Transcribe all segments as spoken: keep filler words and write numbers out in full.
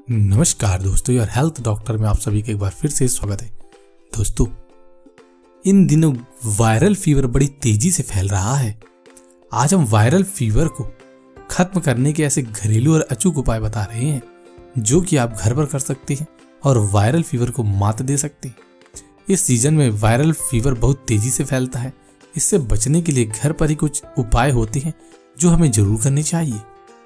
नमस्कार दोस्तों, यार हेल्थ डॉक्टर में आप सभी का एक बार फिर से स्वागत है। दोस्तों, इन दिनों वायरल फीवर बड़ी तेजी से फैल रहा है। आज हम वायरल फीवर को खत्म करने के ऐसे घरेलू और अचूक उपाय बता रहे हैं जो कि आप घर पर कर सकते हैं और वायरल फीवर को मात दे सकते हैं। इस सीजन में वायरल फीवर बहुत तेजी से फैलता है। इससे बचने के लिए घर पर ही कुछ उपाय होते हैं जो हमें जरूर करने चाहिए।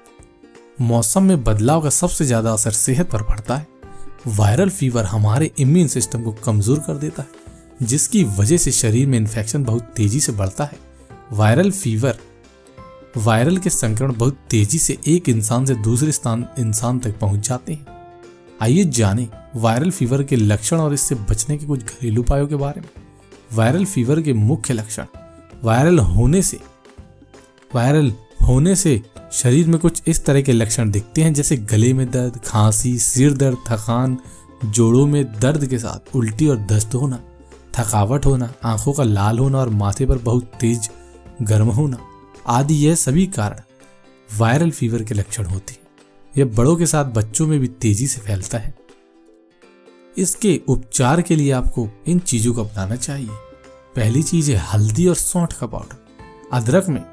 मौसम में बदलाव का सबसे ज्यादा असर सेहत पर पड़ता है। वायरल फीवर हमारे इम्यून सिस्टम को कमजोर कर देता है, जिसकी वजह से शरीर में इन्फेक्शन बहुत तेजी से बढ़ता है। वायरल फीवर वायरल के संक्रमण बहुत तेजी से एक इंसान से दूसरे स्थान इंसान तक पहुंच जाते हैं। आइए जानें वायरल फीवर के लक्षण और इससे बचने के कुछ घरेलू उपायों के बारे में। वायरल फीवर के मुख्य लक्षण। वायरल होने से वायरल होने से शरीर में कुछ इस तरह के लक्षण दिखते हैं, जैसे गले में दर्द, खांसी, सिर दर्द, थकान, जोड़ों में दर्द के साथ उल्टी और दस्त होना, थकावट होना, आंखों का लाल होना और माथे पर बहुत तेज गर्म होना आदि। यह सभी कारण वायरल फीवर के लक्षण होते हैं। यह बड़ों के साथ बच्चों में भी तेजी से फैलता है। इसके उपचार के लिए आपको इन चीजों को अपनाना चाहिए। पहली चीज है हल्दी और सौंठ का पाउडर। अदरक में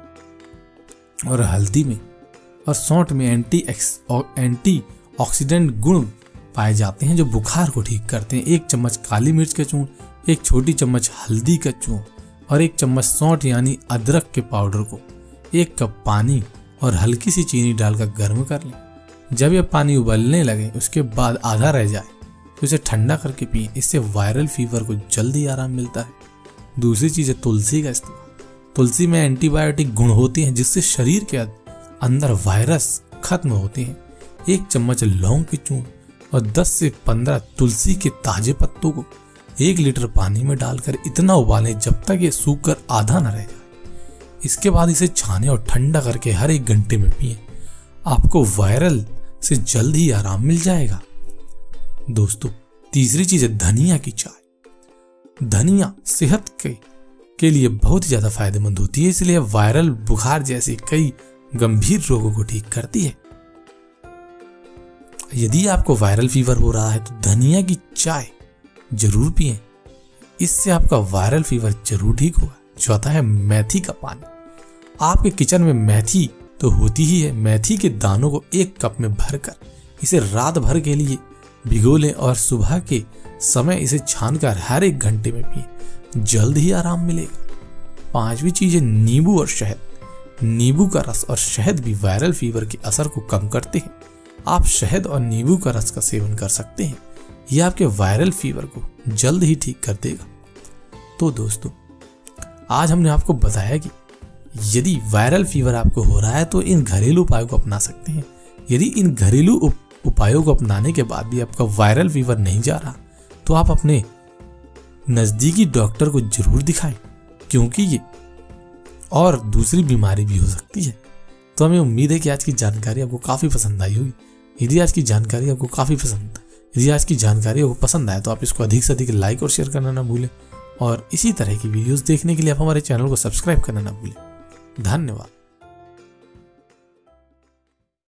और हल्दी में और सौंठ में एंटी एंटी ऑक्सीडेंट गुण पाए जाते हैं जो बुखार को ठीक करते हैं। एक चम्मच काली मिर्च का चूर्ण, एक छोटी चम्मच हल्दी का चूर्ण और एक चम्मच सौंठ यानी अदरक के पाउडर को एक कप पानी और हल्की सी चीनी डालकर गर्म कर लें। जब यह पानी उबलने लगे उसके बाद आधा रह जाए तो इसे ठंडा करके पिएं। इससे वायरल फीवर को जल्दी आराम मिलता है। दूसरी चीज है तुलसी का इस्तेमाल। तुलसी में एंटीबायोटिक गुण होते हैं जिससे शरीर के अंदर वायरस खत्म होते हैं। एक चम्मच लौंग के चूर्ण और दस से पंद्रह तुलसी के ताजे पत्तों को एक लीटर पानी में डालकर इतना उबालें जब तक ये सूख कर आधा न रह जाए। इसके बाद इसे छाने और ठंडा करके हर एक घंटे में पिएं। आपको वायरल से जल्द ही आराम मिल जाएगा। दोस्तों, तीसरी चीज है धनिया की चाय। धनिया सेहत के के लिए बहुत ही ज्यादा फायदेमंद होती है, इसलिए वायरल बुखार जैसे कई गंभीर रोगों को ठीक करती है। यदि आपको वायरल फीवर हो रहा है तो धनिया की चाय जरूर पिएं। इससे आपका वायरल फीवर जरूर ठीक होगा। चौथा है मेथी का पानी। आपके किचन में मेथी तो होती ही है। मेथी के दानों को एक कप में भरकर इसे रात भर के लिए भिगो लें और सुबह के समय इसे छानकर हर एक घंटे में पिएं। जल्द ही आराम मिलेगा। पांचवी चीज है नींबू और शहद। नींबू का रस और शहद भी वायरल फीवर के असर को कम करते हैं। आप शहद और नींबू का रस का सेवन कर सकते हैं। यह आपके वायरल फीवर को जल्द ही ठीक कर देगा। तो दोस्तों, आज हमने आपको बताया कि यदि वायरल फीवर आपको हो रहा है तो इन घरेलू उपायों को अपना सकते हैं। यदि इन घरेलू उपायों को अपनाने के बाद भी आपका वायरल फीवर नहीं जा रहा तो आप अपने नजदीकी डॉक्टर को जरूर दिखाएं, क्योंकि ये और दूसरी बीमारी भी हो सकती है। तो हमें उम्मीद है कि आज की जानकारी आपको काफी पसंद आई होगी। यदि आज की जानकारी आपको काफी पसंद यदि आज की जानकारी आपको पसंद आए तो आप इसको अधिक से अधिक लाइक और शेयर करना ना भूलें और इसी तरह की वीडियोस देखने के लिए आप हमारे चैनल को सब्सक्राइब करना ना भूलें। धन्यवाद।